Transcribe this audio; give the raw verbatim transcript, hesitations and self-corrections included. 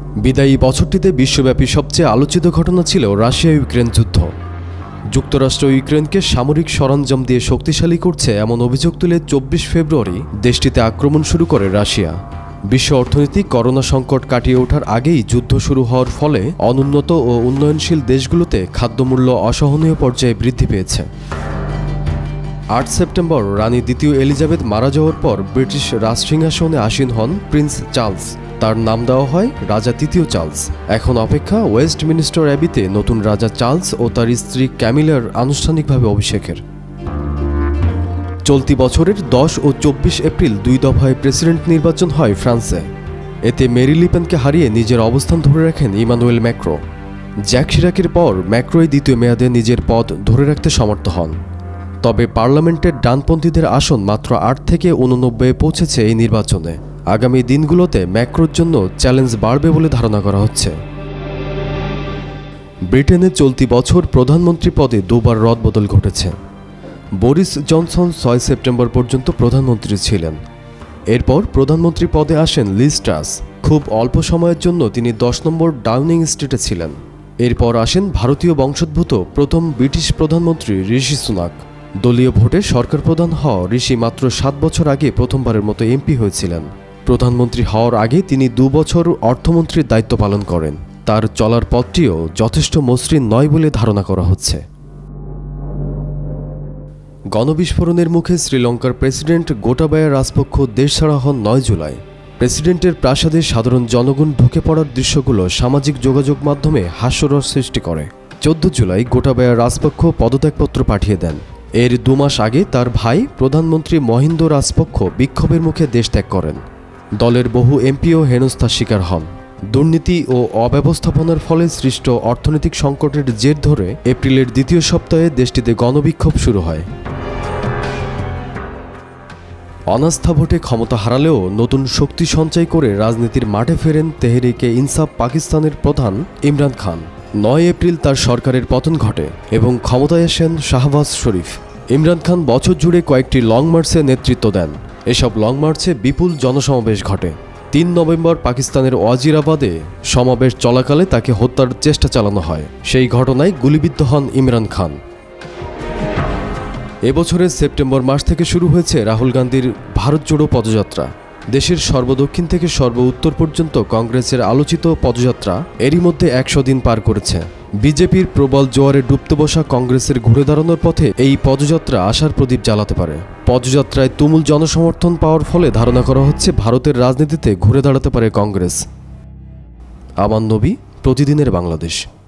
বিদায়ী বছরটিতে বিশ্বব্যাপী সবচেয়ে আলোচিত ঘটনা ছিল রাশিয়া ইউক্রেন যুদ্ধ। যুক্তরাষ্ট্র ইউক্রেনকে সামরিক সরঞ্জাম দিয়ে শক্তিশালী করছে এমন অভিযোগ তুলে চব্বিশ ফেব্রুয়ারি দেশটিতে আক্রমণ শুরু করে রাশিয়া। বিশ্ব অর্থনীতি করোনা সংকট কাটিয়ে ওঠার আগেই যুদ্ধ শুরু হওয়ার ফলে অনুন্নত ও উন্নয়নশীল দেশগুলোতে খাদ্যমূল্য অসহনীয় পর্যায়ে বৃদ্ধি পেয়েছে। আট সেপ্টেম্বর রানী দ্বিতীয় এলিজাবেথ মারা যাওয়ার পর ব্রিটিশ রাজসিংহাসনে আসীন হন প্রিন্স চার্লস। তার নাম দেওয়া হয় রাজা তৃতীয় চার্লস। এখন অপেক্ষা ওয়েস্টমিনিস্টার অ্যাবিতে নতুন রাজা চার্লস ও তার স্ত্রী ক্যামিলার আনুষ্ঠানিকভাবে অভিষেকের। চলতি বছরের দশ ও চব্বিশ এপ্রিল দুই দফায় প্রেসিডেন্ট নির্বাচন হয় ফ্রান্সে। এতে মেরি লিপেনকে হারিয়ে নিজের অবস্থান ধরে রাখেন ইমানুয়েল ম্যাক্রো। জ্যাক শিরাকের পর ম্যাক্রোই দ্বিতীয় মেয়াদে নিজের পদ ধরে রাখতে সমর্থ হন। তবে পার্লামেন্টের ডানপন্থীদের আসন মাত্র আট থেকে উননব্বইয়ে পৌঁছেছে এই নির্বাচনে। আগামী দিনগুলোতে ম্যাক্রোর জন্য চ্যালেঞ্জ বাড়বে বলে ধারণা করা হচ্ছে। ব্রিটেনে চলতি বছর প্রধানমন্ত্রী পদে দুবার রদবদল ঘটেছে। বরিস জনসন ছয় সেপ্টেম্বর পর্যন্ত প্রধানমন্ত্রী ছিলেন। এরপর প্রধানমন্ত্রী পদে আসেন লিজ ট্রাস। খুব অল্প সময়ের জন্য তিনি দশ নম্বর ডাউনিং স্ট্রিটে ছিলেন। এরপর আসেন ভারতীয় বংশোদ্ভূত প্রথম ব্রিটিশ প্রধানমন্ত্রী ঋষি সুনাক। দলীয় ভোটে সরকার প্রধান হওয়া ঋষি মাত্র সাত বছর আগে প্রথমবারের মতো এমপি হয়েছিলেন। প্রধানমন্ত্রী হওয়ার আগে তিনি দু বছর অর্থমন্ত্রীর দায়িত্ব পালন করেন। তার চলার পথটিও যথেষ্ট মসৃণ নয় বলে ধারণা করা হচ্ছে। গণবিস্ফোরণের মুখে শ্রীলঙ্কার প্রেসিডেন্ট গোটাবায়া রাজপক্ষ দেশ ছাড়া হন নয় জুলাই। প্রেসিডেন্টের প্রাসাদে সাধারণ জনগণ ঢুকে পড়ার দৃশ্যগুলো সামাজিক যোগাযোগ মাধ্যমে হাস্যরস সৃষ্টি করে। চোদ্দ জুলাই গোটাবায়া রাজপক্ষ পদত্যাগপত্র পাঠিয়ে দেন। এর দু মাস আগে তার ভাই প্রধানমন্ত্রী মহিন্দ রাজপক্ষ বিক্ষোভের মুখে দেশ ত্যাগ করেন। দলের বহু এমপিও হেনস্থার শিকার হন। দুর্নীতি ও অব্যবস্থাপনার ফলে সৃষ্ট অর্থনৈতিক সংকটের জের ধরে এপ্রিলের দ্বিতীয় সপ্তাহে দেশটিতে গণবিক্ষোভ শুরু হয়। অনাস্থা ভোটে ক্ষমতা হারালেও নতুন শক্তি সঞ্চয় করে রাজনীতির মাঠে ফেরেন তেহরিকে ইনসাফ পাকিস্তানের প্রধান ইমরান খান। নয় এপ্রিল তার সরকারের পতন ঘটে এবং ক্ষমতায় আসেন শাহবাজ শরীফ। ইমরান খান বছর জুড়ে কয়েকটি লং মার্চে নেতৃত্ব দেন। এসব লং মার্চে বিপুল জনসমাবেশ ঘটে। তিন নভেম্বর পাকিস্তানের ওয়াজিরাবাদে সমাবেশ চলাকালে তাকে হত্যার চেষ্টা চালানো হয়। সেই ঘটনায় গুলিবিদ্ধ হন ইমরান খান। এবছরের সেপ্টেম্বর মাস থেকে শুরু হয়েছে রাহুল গান্ধীর ভারত জোড়ো পদযাত্রা। দেশের সর্বদক্ষিণ থেকে সর্ব উত্তর পর্যন্ত কংগ্রেসের আলোচিত পদযাত্রা এরই মধ্যে একশো দিন পার করেছে। বিজেপির প্রবল জোয়ারে ডুবতে বসা কংগ্রেসের ঘুরে দাঁড়ানোর পথে এই পদযাত্রা আশার প্রদীপ জ্বালাতে পারে। পদযাত্রায় তুমুল জনসমর্থন পাওয়ার ফলে ধারণা করা হচ্ছে ভারতের রাজনীতিতে ঘুরে দাঁড়াতে পারে কংগ্রেস। আমান নবী, প্রতিদিনের বাংলাদেশ।